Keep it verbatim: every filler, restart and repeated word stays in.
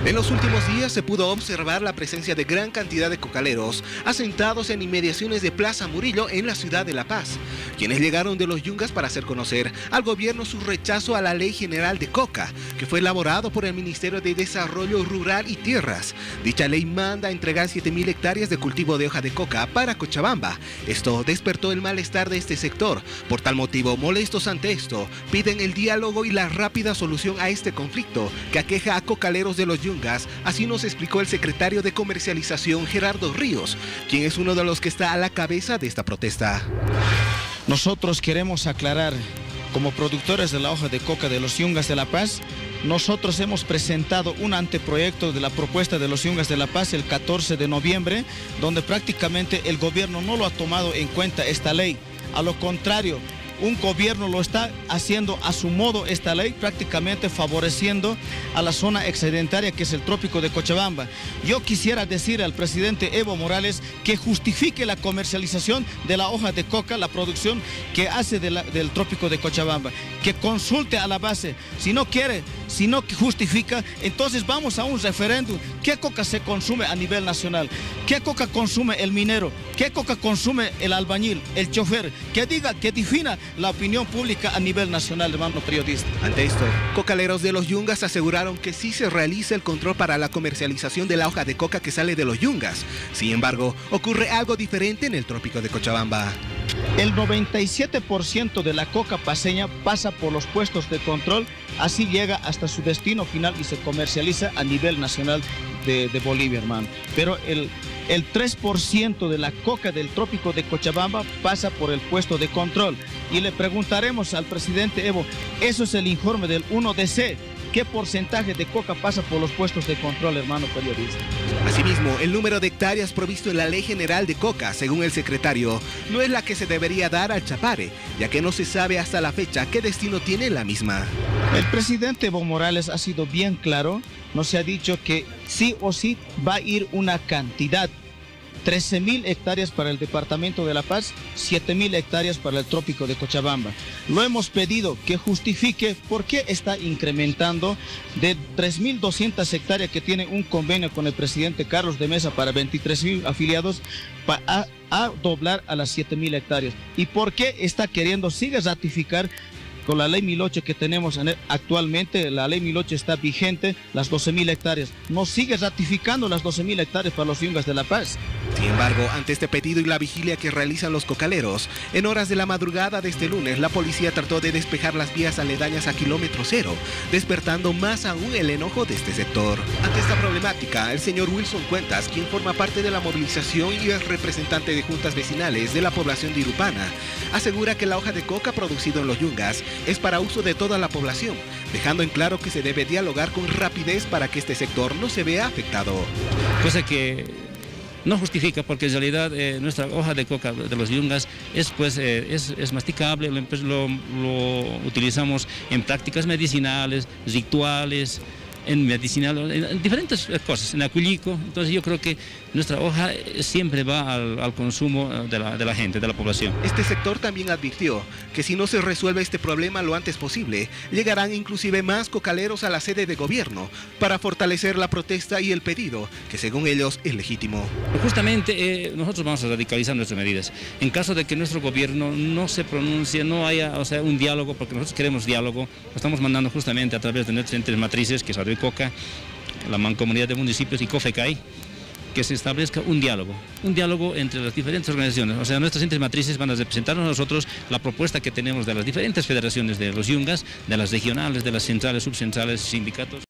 En los últimos días se pudo observar la presencia de gran cantidad de cocaleros asentados en inmediaciones de Plaza Murillo en la ciudad de La Paz, quienes llegaron de los Yungas para hacer conocer al gobierno su rechazo a la Ley General de Coca, que fue elaborado por el Ministerio de Desarrollo Rural y Tierras. Dicha ley manda a entregar siete mil hectáreas de cultivo de hoja de coca para Cochabamba. Esto despertó el malestar de este sector. Por tal motivo, molestos ante esto, piden el diálogo y la rápida solución a este conflicto que aqueja a cocaleros de los Yungas. Así nos explicó el secretario de Comercialización, Gerardo Ríos, quien es uno de los que está a la cabeza de esta protesta. Nosotros queremos aclarar, como productores de la hoja de coca de los Yungas de La Paz, nosotros hemos presentado un anteproyecto de la propuesta de los Yungas de La Paz el catorce de noviembre, donde prácticamente el gobierno no lo ha tomado en cuenta esta ley. A lo contrario, un gobierno lo está haciendo a su modo esta ley, prácticamente favoreciendo a la zona excedentaria que es el trópico de Cochabamba. Yo quisiera decir al presidente Evo Morales que justifique la comercialización de la hoja de coca, la producción que hace de la, del trópico de Cochabamba, que consulte a la base. Si no quiere, si no justifica, entonces vamos a un referéndum. ¿Qué coca se consume a nivel nacional? ¿Qué coca consume el minero? ¿Qué coca consume el albañil, el chofer? Que diga, que defina la opinión pública a nivel nacional, hermano periodista. Ante esto, cocaleros de los Yungas aseguraron que sí se realiza el control para la comercialización de la hoja de coca que sale de los Yungas. Sin embargo, ocurre algo diferente en el trópico de Cochabamba. El noventa y siete por ciento de la coca paceña pasa por los puestos de control, así llega hasta su destino final y se comercializa a nivel nacional de, de Bolivia, hermano. Pero el, el tres por ciento de la coca del trópico de Cochabamba pasa por el puesto de control. Y le preguntaremos al presidente Evo, eso es el informe del uno D C, ¿qué porcentaje de coca pasa por los puestos de control, hermano periodista? Asimismo, el número de hectáreas provisto en la Ley General de Coca, según el secretario, no es la que se debería dar al Chapare, ya que no se sabe hasta la fecha qué destino tiene la misma. El presidente Evo Morales ha sido bien claro, nos ha dicho que sí o sí va a ir una cantidad, trece mil hectáreas para el departamento de La Paz, siete mil hectáreas para el trópico de Cochabamba. Lo hemos pedido que justifique por qué está incrementando de tres mil doscientas hectáreas que tiene un convenio con el presidente Carlos de Mesa para veintitrés mil afiliados a, a doblar a las siete mil hectáreas. Y por qué está queriendo, sigue ratificar con la ley mil ocho que tenemos actualmente. La ley mil ocho está vigente, las doce mil hectáreas. No sigue ratificando las doce mil hectáreas para los Yungas de La Paz. Sin embargo, ante este pedido y la vigilia que realizan los cocaleros, en horas de la madrugada de este lunes, la policía trató de despejar las vías aledañas a kilómetro cero, despertando más aún el enojo de este sector. Ante esta problemática, el señor Wilson Cuentas, quien forma parte de la movilización y es representante de juntas vecinales de la población de Irupana, asegura que la hoja de coca producida en los Yungas es para uso de toda la población, dejando en claro que se debe dialogar con rapidez para que este sector no se vea afectado. Cosa que no justifica, porque en realidad eh, nuestra hoja de coca de los Yungas es, pues, eh, es, es masticable, lo, lo, lo utilizamos en prácticas medicinales, rituales, en medicinal, en diferentes cosas, en acullico. Entonces yo creo que nuestra hoja siempre va al, al consumo de la, de la gente, de la población. Este sector también advirtió que si no se resuelve este problema lo antes posible, llegarán inclusive más cocaleros a la sede de gobierno para fortalecer la protesta y el pedido, que según ellos es legítimo. Justamente eh, nosotros vamos a radicalizar nuestras medidas. En caso de que nuestro gobierno no se pronuncie, no haya, o sea, un diálogo, porque nosotros queremos diálogo, lo estamos mandando justamente a través de nuestras entes matrices, que es Radio Coca, la Mancomunidad de Municipios y COFECAI, que se establezca un diálogo, un diálogo entre las diferentes organizaciones. O sea, nuestras entes matrices van a representarnos a nosotros la propuesta que tenemos de las diferentes federaciones de los Yungas, de las regionales, de las centrales, subcentrales, sindicatos.